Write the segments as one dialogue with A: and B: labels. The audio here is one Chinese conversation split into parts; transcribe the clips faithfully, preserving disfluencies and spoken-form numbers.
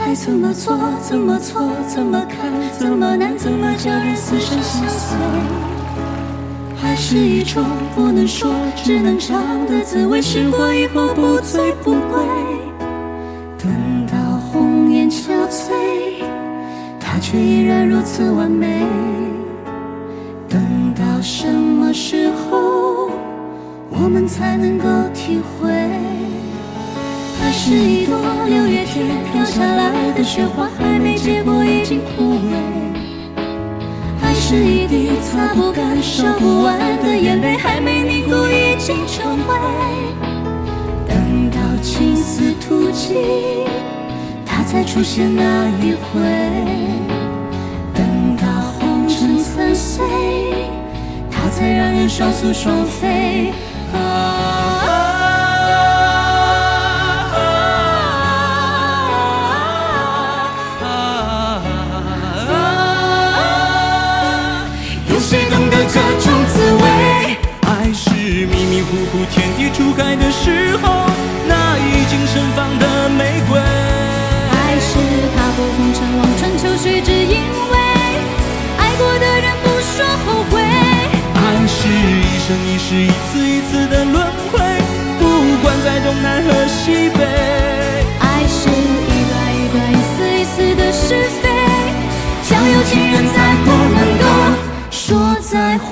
A: 爱怎么做，怎么错，怎么看，怎么难，怎么叫人死生心碎？爱是一种不能说，只能尝的滋味，试过以后不醉不归。等到红颜憔悴，它却依然如此完美。等到什么时候，我们才能够体会？爱是一朵六月天飘下来的雪花，还没结果已经枯萎。爱是一滴擦不干、烧不完的眼泪，还没凝固已经成灰。等到青丝吐尽，它才出现那一回。等到红尘残碎，它才让人双宿双飞。啊
B: 谁懂得这种滋味？爱是迷迷糊糊天地初开的时候，那已经盛放的玫瑰。
A: 爱是踏破红尘望穿秋水，只因为爱过的人不说后悔。
B: 爱是一生一世一次一次的轮回，不管在东南和西北。
A: 爱是一段一段一丝一丝的是非，交有情人才不能够说再会。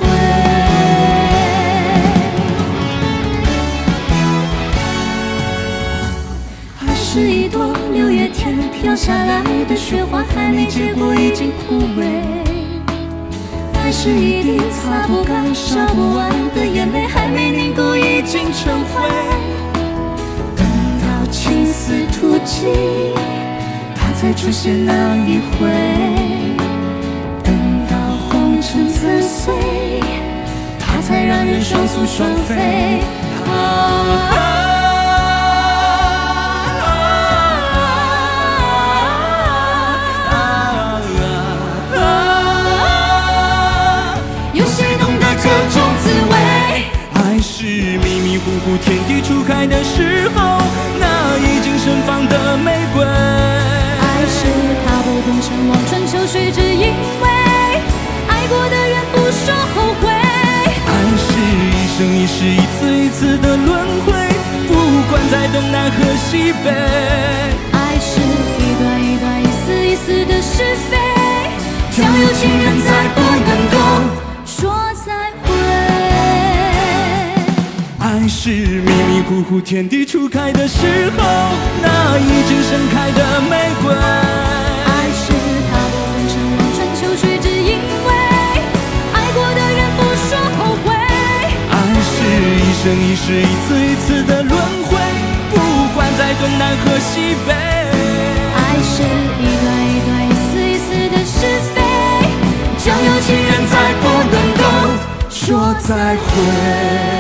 A: 爱是一朵六月天飘下来的雪花，还没结果已经枯萎。爱是一滴擦不干、烧不完的眼泪，还没凝固已经成灰。等到青丝吐尽，它才出现那一回。残碎，它才让人双宿双飞。啊啊啊啊、有谁懂得这种滋味？
B: 爱是迷迷糊糊天地初开的时候，那已经盛放的玫瑰。
A: 爱是踏破红尘望穿秋水，只因为爱过的人不说后悔。
B: 爱是一生一世一次一次的轮回，不管在东南和西北。
A: 爱是一段一段一丝一丝的是非，交有情人才不能够说再会。
B: 爱是迷迷糊糊天地初开的时候，那已经盛开的玫瑰。
A: 爱是踏破红尘望穿秋水，只因为
B: 一生一世一次一次的轮回，不管在东南和西北。
A: 爱是一段一段一丝一丝的是非，交有情人才不能够说再会。